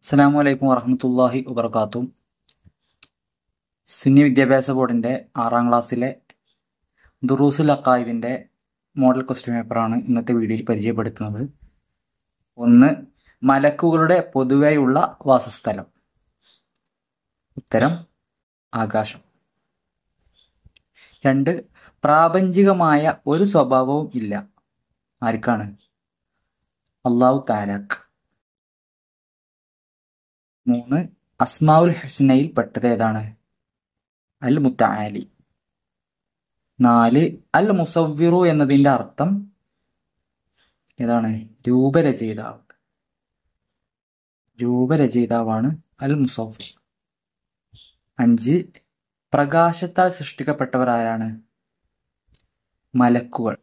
അസ്സലാമു അലൈക്കും വറഹ്മത്തുള്ളാഹി വബറകാതുഹു. സുന്നി വിദ്യാഭ്യാസ ബോർഡിന്റെ 6ാം ക്ലാസ്സിലെ ദുറൂസുൽ അഖായിദിന്റെ മോഡൽ ക്വസ്റ്റ്യൻ പേപ്പറാണ് ഇന്നത്തെ വീഡിയോയിൽ പരിചയപ്പെടുത്തുന്നത്. 1. മലക്കുകളുടെ പൊതുവെയുള്ള വാസസ്ഥലം. ഉത്തരം ആകാശം. 2. പ്രാപഞ്ചികമായ ഒരു സ്വഭാവവും ഇല്ല. ആർക്കാണ്? അല്ലാഹു തആലാക്ക്. 3. അസ്മാഉൽ ഹുസ്നയിൽ പെട്ടത് ഏതാണ്? അൽ മുത്തആലി. 4. അൽ മുസവ്വിറു എന്നതിന്റെ അർത്ഥം ഏതാണ്? രൂപരചയിതാവ്. രൂപരചയിതാവാണ് അൽ മുസവ്വിർ. 5. പ്രകാശത്താൽ സൃഷ്ടിക്കപ്പെട്ടവർ ആരാണ്? മലക്കുകൾ.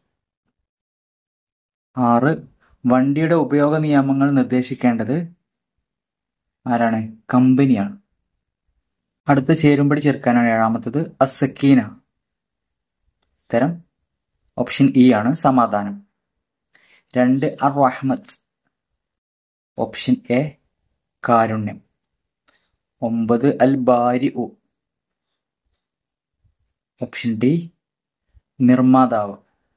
6. വണ്ടിയുടെ ഉപയോഗ നിയമങ്ങൾ നിർദ്ദേശിക്കേണ്ടത് ആരാണ്? കമ്പനിയാണ്. അടുത്ത ചേരുംപടി ചേർക്കാനാണ് 7ാമത്തത് അസ്സക്കീന. ഉത്തരം ഓപ്ഷൻ ഇ ആണ്, സമാധാനം. 2. അർ റഹ്മത്ത്. ഓപ്ഷൻ എ കാരുണ്യം. 9. അൽ ബാരിഉ. ഓപ്ഷൻ ഡി നിർമ്മാതാവ്.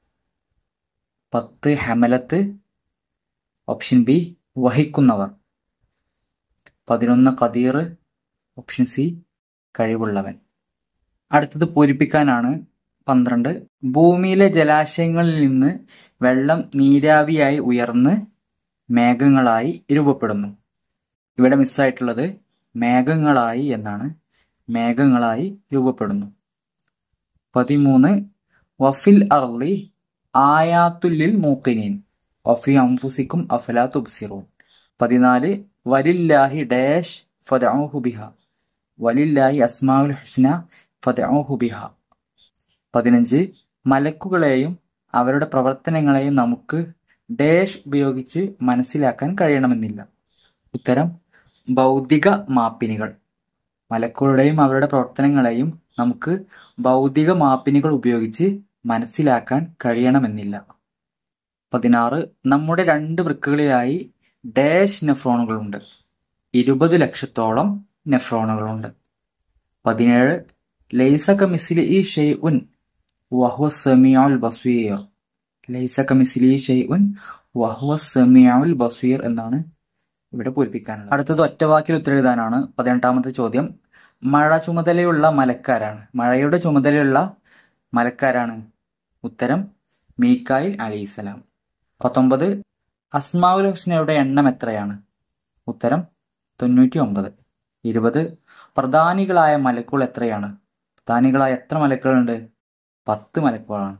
10. ഹമലത്ത്. ഓപ്ഷൻ ബി വഹിക്കുന്നവർ. 11. ഖദീർ. ഓപ്ഷൻ സി കഴിവുള്ളവൻ. അടുത്തത് പൂരിപ്പിക്കാനാണ് 12. ഭൂമിയിലെ ജലാശയങ്ങളിൽ നിന്ന് വെള്ളം നീരാവിയായി ഉയർന്ന് മേഘങ്ങളായി രൂപപ്പെടുന്നു. ഇവിടെ മിസ്സായിട്ടുള്ളത് മേഘങ്ങളായി എന്നാണ്. മേഘങ്ങളായി രൂപപ്പെടുന്നു. 13. വഫിൽ അർളി ആയാത്തുല്ലിൽ മൂഖിനീൻ വഫി അൻഫുസിക്കും അഫലാ തുബ്സിറൂൻ. 14. വലില്ലാഹി ഡാഷ് ഫദഊഹു ബിഹ വലില്ലാഹി അസ്മാഉൽ ഹുസ്ന ഫദഊഹു ബിഹ. 15. മലക്കുകളെയും അവരുടെ പ്രവർത്തനങ്ങളെയും നമുക്ക് ഡാഷ് ഉപയോഗിച്ച് മനസ്സിലാക്കാൻ കഴിയണമെന്നില്ല. ഉത്തരം ഭൗതിക മാപ്പിനികൾ. മലക്കുകളുടെയും അവരുടെ പ്രവർത്തനങ്ങളെയും നമുക്ക് ഭൗതിക മാപ്പിനികൾ ഉപയോഗിച്ച് മനസ്സിലാക്കാൻ കഴിയണമെന്നില്ല. 16. നമ്മുടെ 2 വൃക്കകളിലായി ഡാഷ് നെഫ്രോണുകളുണ്ട്. 20 ലക്ഷത്തോളം നെഫ്രോണുകളുണ്ട്. 17. ലൈസ കമിസ്ലിഹി ഷൈഉൻ വഹുവ സമീഉൽ ബസീർ. ലൈസ കമിസ്ലിഹി ഷൈഉൻ വഹുവ സമീഉൽ ബസീർ എന്നാണ് ഇവിടെ പൂരിപ്പിക്കാനുള്ളത്. അടുത്തത് ഒറ്റവാക്കിൽ ഉത്തരെഴുതാനാണ്. 18ാമത്തെ ചോദ്യം. മഴ ചുമതലയുള്ള മലക്കാരാണ്. മഴയുടെ ചുമതലയുള്ള മലക്കാരാണ്. ഉത്തരം മീകായിൽ അലൈഹിസ്സലാം. 19. അസ്മാഉൽ ഹുസ്നയുടെ എണ്ണം എത്രയാണ്? ഉത്തരം 99. 20. പ്രധാനികളായ മലക്കുകൾ എത്രയാണ്? പ്രധാനികളായ എത്ര മലക്കുകളുണ്ട്? 10 മലക്കുകളാണ്.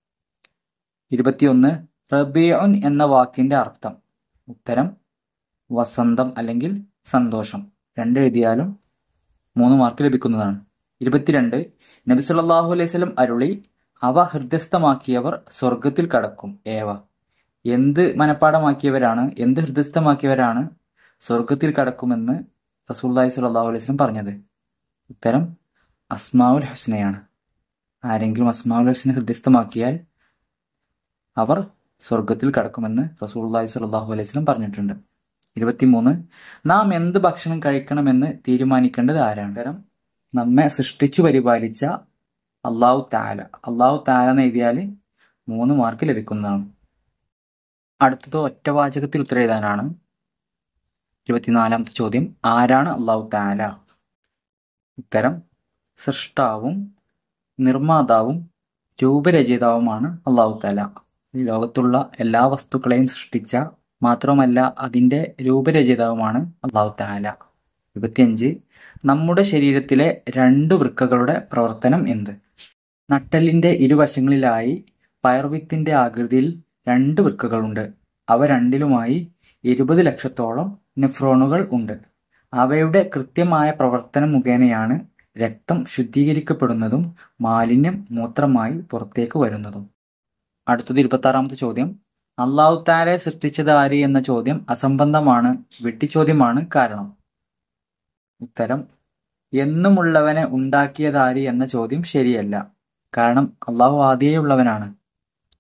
21. റബീഉൻ എന്ന വാക്കിന്റെ അർത്ഥം. ഉത്തരം വസന്തം അല്ലെങ്കിൽ സന്തോഷം. 2 എഴുതിയാലും 3 മാർക്ക് ലഭിക്കുന്നതാണ്. 22. നബി സല്ലല്ലാഹു അലൈഹി വസല്ലം അരുളി, അവ ഹൃദയസ്ഥമാക്കിയവർ സ്വർഗത്തിൽ കടക്കും. ഏവ എന്ത് മനഃപ്പാടമാക്കിയവരാണ്, എന്ത് ഹൃദയസ്ഥമാക്കിയവരാണ് സ്വർഗത്തിൽ കടക്കുമെന്ന് റസൂലുള്ളാഹി സ്വല്ലല്ലാഹു അലൈഹി വസല്ലം പറഞ്ഞത്? ഉത്തരം അസ്മാഉൽ ഹുസ്നയാണ്. ആരെങ്കിലും അസ്മാഉൽ ഹുസ്ന ഹൃദയസ്ഥമാക്കിയാൽ അവർ സ്വർഗത്തിൽ കടക്കുമെന്ന് റസൂലുള്ളാഹി സ്വല്ലല്ലാഹു അലൈഹി വസല്ലം പറഞ്ഞിട്ടുണ്ട്. 23. നാം എന്ത് ഭക്ഷണം കഴിക്കണമെന്ന് തീരുമാനിക്കേണ്ടത് ആരാണ്? ഉത്തരം നമ്മെ സൃഷ്ടിച്ചു പരിപാലിച്ച അല്ലാഹു തആല. അല്ലാഹു തആല എന്ന് എഴുതിയാൽ 3 മാർക്ക് ലഭിക്കുന്നതാണ്. അടുത്തത് ഒറ്റവാചകത്തിൽ ഉത്തരെഴുതാനാണ്. 24ാമത്തെ ചോദ്യം. ആരാണ് അല്ലാഹു തആല? ഉത്തരം സൃഷ്ടാവും നിർമ്മാതാവും രൂപരചയിതാവുമാണ് അല്ലാഹു തആല. ഈ ലോകത്തുള്ള എല്ലാ വസ്തുക്കളെയും സൃഷ്ടിച്ച മാത്രമല്ല അതിന്റെ രൂപരചയിതാവുമാണ് അല്ലാഹു തആല. 25. നമ്മുടെ ശരീരത്തിലെ 2 വൃക്കകളുടെ പ്രവർത്തനം എന്ത്? നട്ടെല്ലിന്റെ ഇരുവശങ്ങളിലായി പയർവിത്തിന്റെ ആകൃതിയിൽ 2 വൃക്കകളുണ്ട്. അവ രണ്ടിലുമായി 20 ലക്ഷത്തോളം നെഫ്രോണുകൾ ഉണ്ട്. അവയുടെ കൃത്യമായ പ്രവർത്തനം മുഖേനയാണ് രക്തം ശുദ്ധീകരിക്കപ്പെടുന്നതും മാലിന്യം മൂത്രമായി പുറത്തേക്ക് വരുന്നതും. അടുത്തത് 26ാമത്തെ ചോദ്യം. അല്ലാഹു തആലയെ സൃഷ്ടിച്ചത് ആര് എന്ന ചോദ്യം അസംബന്ധമാണ്, വെട്ടിച്ചോദ്യമാണ്. കാരണം? ഉത്തരം എന്നുമുള്ളവനെ ഉണ്ടാക്കിയതാര് എന്ന ചോദ്യം ശരിയല്ല. കാരണം അല്ലാഹു ആദിയേ ഉള്ളവനാണ്.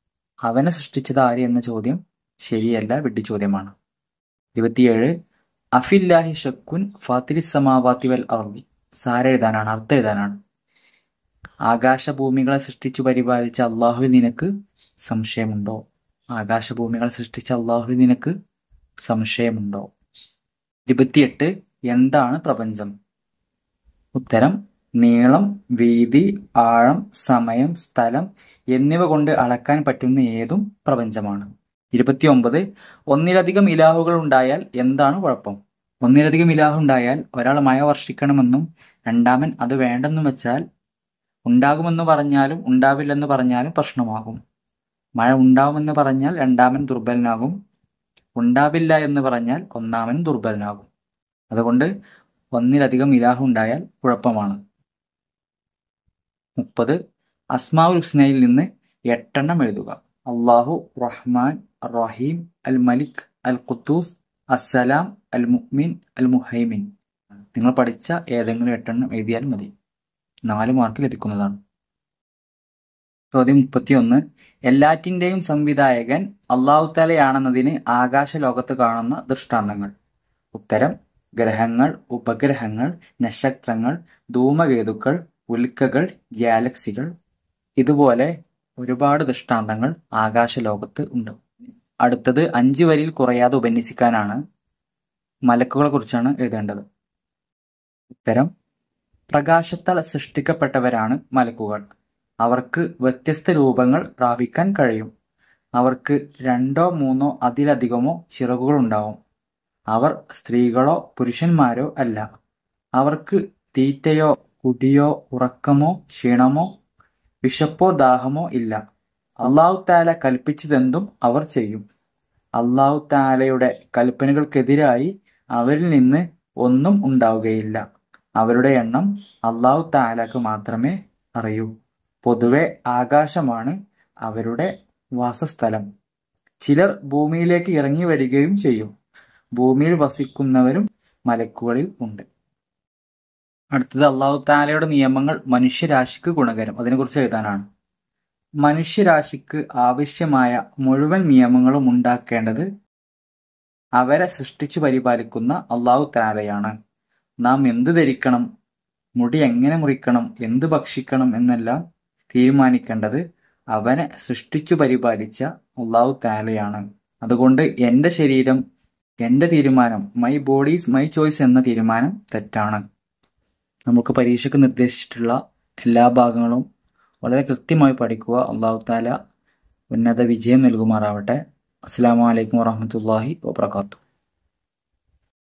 അവനെ സൃഷ്ടിച്ചത് ആര് എന്ന ചോദ്യം ശരിയല്ല, വെട്ടിച്ചോദ്യമാണ്. 27. അഫില്ലാഹി ഷക്കുൻ ഫാത്തിരി സമാവാതി വൽ അർദി. സാര എഴുതാനാണ്, അർത്ഥം എഴുതാനാണ്. ആകാശഭൂമികളെ സൃഷ്ടിച്ചു പരിപാലിച്ച അള്ളാഹുവിൽ നിനക്ക് സംശയമുണ്ടോ? ആകാശഭൂമികളെ സൃഷ്ടിച്ച അള്ളാഹുവിൽ നിനക്ക് സംശയമുണ്ടോ? 28. എന്താണ് പ്രപഞ്ചം? ഉത്തരം: നീളം, വീതി, ആഴം, സമയം, സ്ഥലം എന്നിവ കൊണ്ട് അളക്കാൻ പറ്റുന്ന ഏതും പ്രപഞ്ചമാണ്. 29. ഒന്നിലധികം ഇലാഹുകൾ ഉണ്ടായാൽ എന്താണ് കുഴപ്പം? ഒന്നിലധികം ഇലാഹു ഉണ്ടായാൽ ഒരാൾ മഴ വർഷിക്കണമെന്നും രണ്ടാമൻ അത് വേണ്ടെന്നും വെച്ചാൽ ഉണ്ടാകുമെന്ന് പറഞ്ഞാലും ഉണ്ടാവില്ലെന്ന് പറഞ്ഞാലും പ്രശ്നമാകും. മഴ ഉണ്ടാവുമെന്ന് പറഞ്ഞാൽ രണ്ടാമൻ ദുർബലനാകും, ഉണ്ടാവില്ല എന്ന് പറഞ്ഞാൽ ഒന്നാമൻ ദുർബലനാകും. അതുകൊണ്ട് ഒന്നിലധികം ഇലാഹു ഉണ്ടായാൽ കുഴപ്പമാണ്. 30. അസ്മാഉൽ ഹുസ്നയിൽ നിന്ന് 8 എഴുതുക. അള്ളാഹു, റഹ്മാൻ, റഹീം, അൽ മലിക്, അൽ ഖുദ്ദൂസ്, അസ്സലാം, അൽ മുഅ്മിൻ, അൽ മുഹൈമിൻ. നിങ്ങൾ പഠിച്ച ഏതെങ്കിലും 8 എഴുതിയാൽ മതി. 4 മാർക്ക് ലഭിക്കുന്നതാണ്. ചോദ്യം 31. എല്ലാറ്റിന്റെയും സംവിധായകൻ അള്ളാഹു തആലയാണെന്നതിന് ആകാശലോകത്ത് കാണുന്ന ദൃഷ്ടാന്തങ്ങൾ. ഉത്തരം: ഗ്രഹങ്ങൾ, ഉപഗ്രഹങ്ങൾ, നക്ഷത്രങ്ങൾ, ധൂമകേതുക്കൾ, ഉൽക്കകൾ, ഗാലക്സികൾ. ഇതുപോലെ ഒരുപാട് ദൃഷ്ടാന്തങ്ങൾ ആകാശലോകത്ത് ഉണ്ട്. അടുത്തത് 5 വരിയിൽ കുറയാതെ ഉപന്യസിക്കാനാണ്. മലക്കുകളെ കുറിച്ചാണ് എഴുതേണ്ടത്. ഉത്തരം: പ്രകാശത്താൽ സൃഷ്ടിക്കപ്പെട്ടവരാണ് മലക്കുകൾ. അവർക്ക് വ്യത്യസ്ത രൂപങ്ങൾ പ്രാപിക്കാൻ കഴിയും. അവർക്ക് 2 3 അതിലധികമോ ചിറകുകളുണ്ടാവും. അവർ സ്ത്രീകളോ പുരുഷന്മാരോ അല്ല. അവർക്ക് തീറ്റയോ കുടിയോ ഉറക്കമോ ക്ഷീണമോ വിശപ്പോ ദാഹമോ ഇല്ല. അള്ളാഹു തആല കൽപ്പിച്ചതെന്തും അവർ ചെയ്യും. അള്ളാഹു തആലയുടെ കൽപ്പനകൾക്കെതിരായി അവരിൽ നിന്ന് ഒന്നും ഉണ്ടാവുകയില്ല. അവരുടെ എണ്ണം അള്ളാഹു തആലക്ക് മാത്രമേ അറിയൂ. പൊതുവെ ആകാശമാണ് അവരുടെ വാസസ്ഥലം. ചിലർ ഭൂമിയിലേക്ക് ഇറങ്ങി വരികയും ചെയ്യും. ഭൂമിയിൽ വസിക്കുന്നവരും മലക്കുകളിൽ ഉണ്ട്. അടുത്തത് അള്ളാഹു തആലയുടെ നിയമങ്ങൾ മനുഷ്യരാശിക്ക് ഗുണകരം. അതിനെക്കുറിച്ച് എഴുതാനാണ്. മനുഷ്യരാശിക്ക് ആവശ്യമായ മുഴുവൻ നിയമങ്ങളും ഉണ്ടാക്കേണ്ടത് അവരെ സൃഷ്ടിച്ചു പരിപാലിക്കുന്ന അള്ളാഹു തആലയാണ്. നാം എന്ത് ധരിക്കണം, മുടി എങ്ങനെ മുറിക്കണം, എന്ത് ഭക്ഷിക്കണം എന്നെല്ലാം തീരുമാനിക്കേണ്ടത് അവനെ സൃഷ്ടിച്ചു പരിപാലിച്ച അള്ളാഹു തആലയാണ്. അതുകൊണ്ട് എൻ്റെ ശരീരം എൻ്റെ തീരുമാനം, my body is my choice എന്ന തീരുമാനം തെറ്റാണ്. നമുക്ക് പരീക്ഷയ്ക്ക് നിർദ്ദേശിച്ചിട്ടുള്ള എല്ലാ ഭാഗങ്ങളും വളരെ കൃത്യമായി പഠിക്കുക. അള്ളാഹു തആല ഉന്നത വിജയം നൽകുമാറാവട്ടെ. അസ്സലാമു അലൈക്കും വറഹ്മത്തുള്ളാഹി വബറകാതുഹു.